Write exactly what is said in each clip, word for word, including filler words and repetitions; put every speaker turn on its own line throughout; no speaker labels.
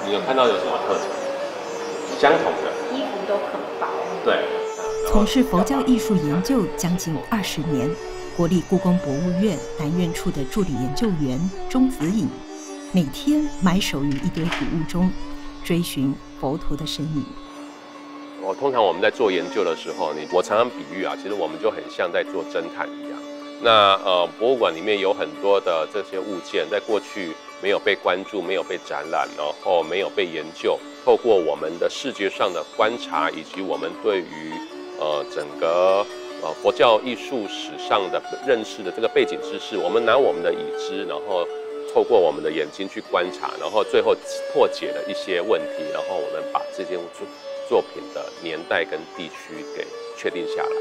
你有看到有什么特征？相同的
衣服都很薄。
对。
从事佛教艺术研究将近二十年，国立故宫博物院南院处的助理研究员钟子颖，每天埋首于一堆古物中，追寻佛陀的身影。
我通常我们在做研究的时候，你我常常比喻啊，其实我们就很像在做侦探一样。那呃，博物馆里面有很多的这些物件，在过去没有被关注、没有被展览，然后没有被研究。透过我们的视觉上的观察，以及我们对于呃整个呃佛教艺术史上的认识的这个背景知识，我们拿我们的已知，然后透过我们的眼睛去观察，然后最后破解了一些问题，然后我们把这件作作品的年代跟地区给确定下来。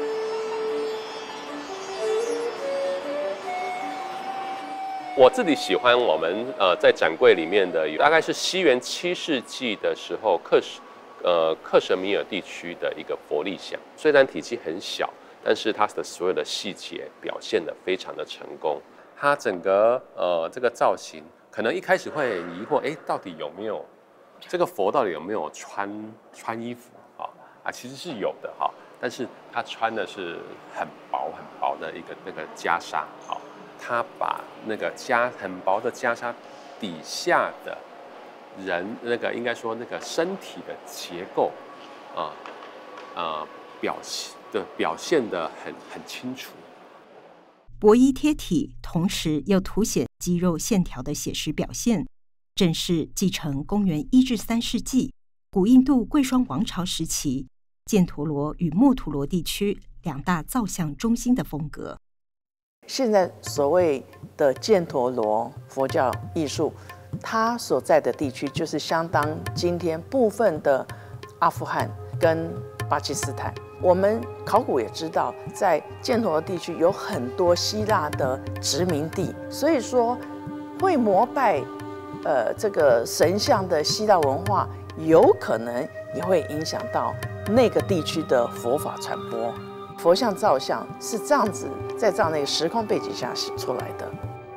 我自己喜欢我们呃在展柜里面的，大概是西元七世纪的时候，克什呃克什米尔地区的一个佛立像，虽然体积很小，但是它的所有的细节表现得非常的成功。它整个呃这个造型，可能一开始会很疑惑，哎，到底有没有这个佛到底有没有穿穿衣服啊？啊，其实是有的哈，但是他穿的是很薄很薄的一个那个袈裟啊。他把那个袈很薄的袈裟底下的人，那个应该说那个身体的结构啊啊表现的表现得很很清楚。
薄衣贴体，同时又凸显肌肉线条的写实表现，正是继承公元一至三世纪古印度贵霜王朝时期犍陀罗与墨陀罗地区两大造像中心的风格。
现在所谓的犍陀罗佛教艺术，它所在的地区就是相当今天部分的阿富汗跟巴基斯坦。我们考古也知道，在犍陀罗地区有很多希腊的殖民地，所以说会膜拜呃这个神像的希腊文化，有可能也会影响到那个地区的佛法传播。佛像造像是这样子，在这样的一个时空背景下出来的。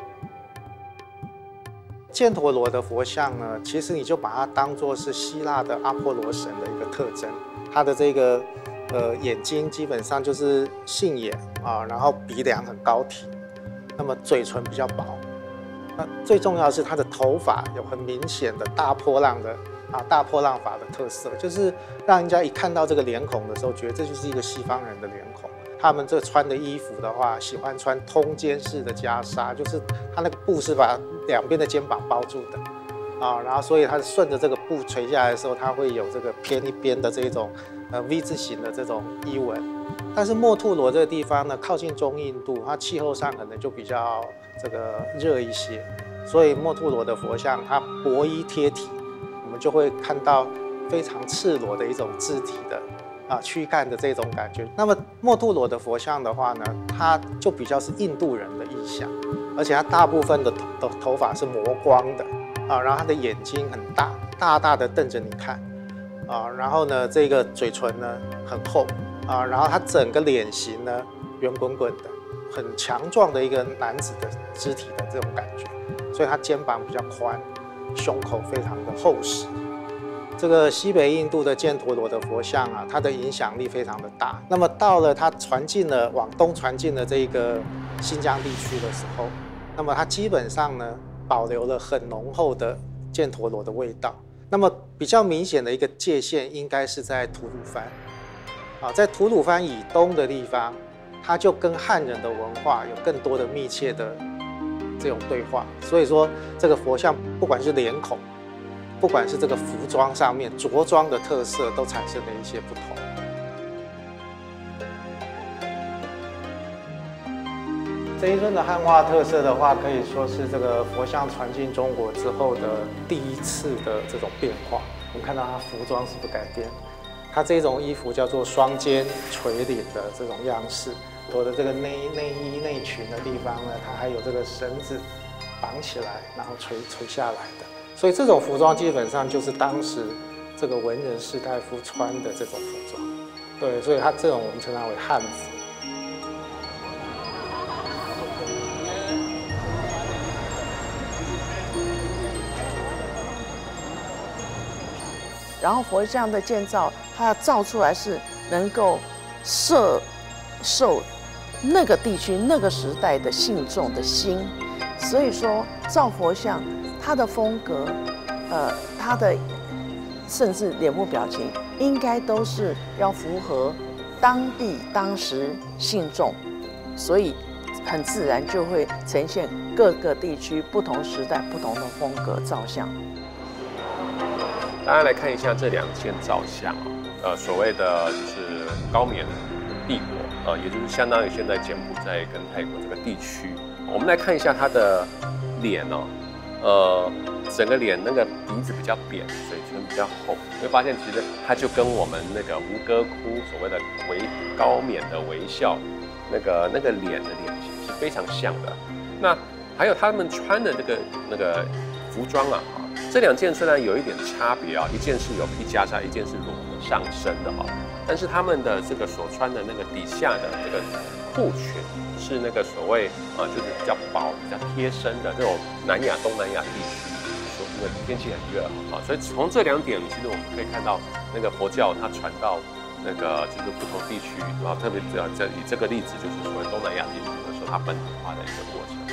犍陀罗的佛像呢，其实你就把它当作是希腊的阿波罗神的一个特征。它的这个呃眼睛基本上就是杏眼啊，然后鼻梁很高挺，那么嘴唇比较薄。那最重要的是它的头发有很明显的大波浪的啊大波浪发的特色，就是让人家一看到这个脸孔的时候，觉得这就是一个西方人的脸孔。他们这穿的衣服的话，喜欢穿通肩式的袈裟，就是它那个布是把两边的肩膀包住的啊，然后所以它顺着这个布垂下来的时候，它会有这个偏一边的这种呃 V 字形的这种衣纹。但是墨陀罗这个地方呢，靠近中印度，它气候上可能就比较这个热一些，所以墨陀罗的佛像它薄衣贴体，我们就会看到非常赤裸的一种肢体的啊躯干的这种感觉。那么墨陀罗的佛像的话呢，它就比较是印度人的意象，而且它大部分的头头发是磨光的啊，然后它的眼睛很大，大大的瞪着你看啊，然后呢这个嘴唇呢很厚啊，然后它整个脸型呢圆滚滚的，很强壮的一个男子的肢体的这种感觉，所以它肩膀比较宽，胸口非常的厚实。这个西北印度的犍陀罗的佛像啊，它的影响力非常的大。那么到了它传进了往东传进了这个新疆地区的时候，那么它基本上呢保留了很浓厚的犍陀罗的味道。那么比较明显的一个界限应该是在吐鲁番啊，在吐鲁番以东的地方，它就跟汉人的文化有更多的密切的这种对话。所以说这个佛像不管是脸孔，不管是这个服装上面着装的特色，都产生了一些不同。这一尊的汉化特色的话，可以说是这个佛像传进中国之后的第一次的这种变化。我们看到它服装是不改变，它这种衣服叫做双肩垂领的这种样式，我的这个内内衣内裙的地方呢，它还有这个绳子绑起来，然后垂垂下来的。所以这种服装基本上就是当时这个文人士大夫穿的这种服装，对，所以它这种我们称它为汉服。
然后佛像的建造，它要造出来是能够摄受那个地区、那个时代的信众的心。所以说，造佛像它的风格，呃，它的甚至脸部表情，应该都是要符合当地当时信众，所以很自然就会呈现各个地区不同时代不同的风格造像。
大家来看一下这两件造像啊，呃，所谓的就是高棉帝国，呃，也就是相当于现在柬埔寨跟泰国这个地区。我们来看一下他的脸哦，呃，整个脸那个鼻子比较扁，嘴唇比较厚，你会发现其实它就跟我们那个吴哥窟所谓的微高冕的微笑，那个那个脸的脸型是非常像的。那还有他们穿的那个那个服装啊，这两件虽然有一点差别啊，一件是有披袈裟，一件是裸上身的哈，但是他们的这个所穿的那个底下的这个裤裙是那个所谓呃就是比较薄、比较贴身的那种南亚、东南亚地区，说因为天气很热啊，所以从这两点其实我们可以看到那个佛教它传到那个就是不同地区，然后特别主要这以这个例子就是所谓东南亚地区的时候它本土化的一个过程。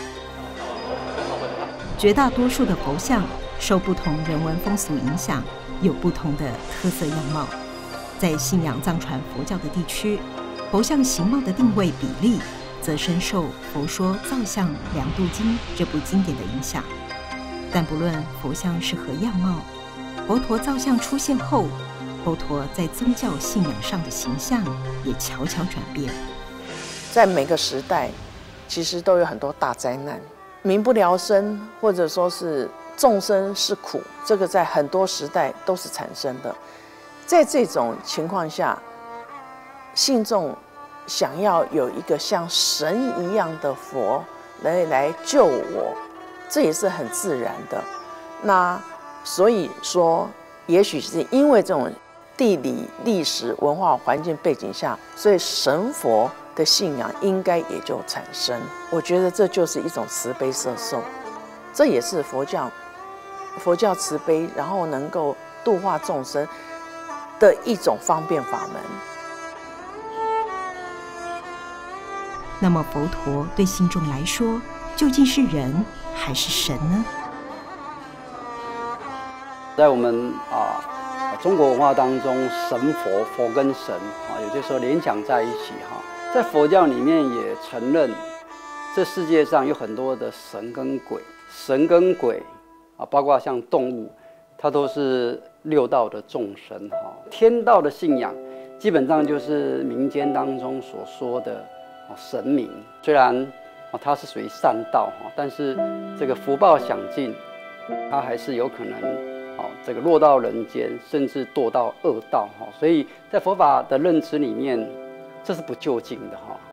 绝大多数的佛像受不同人文风俗影响，有不同的特色样貌。在信仰藏传佛教的地区，佛像形貌的定位比例，则深受《佛说造像量度经》这部经典的影响。但不论佛像是何样貌，佛陀造像出现后，佛陀在宗教信仰上的形象也悄悄转变。
在每个时代，其实都有很多大灾难，民不聊生，或者说是众生是苦，这个在很多时代都是产生的。在这种情况下，信众想要有一个像神一样的佛来来救我，这也是很自然的。那所以说，也许是因为这种地理、历史、文化环境背景下，所以神佛的信仰应该也就产生。我觉得这就是一种慈悲摄受，这也是佛教佛教慈悲，然后能够度化众生的一种方便法门。
那么佛陀对信众来说，究竟是人还是神呢？
在我们啊中国文化当中，神佛佛跟神啊，有些时候联想在一起哈。在佛教里面也承认，这世界上有很多的神跟鬼，神跟鬼啊，包括像动物，它都是六道的众生哈。天道的信仰，基本上就是民间当中所说的神明，虽然它是属于善道哈，但是这个福报享尽，它还是有可能这个落到人间，甚至堕到恶道哈。所以在佛法的认知里面，这是不究竟的哈。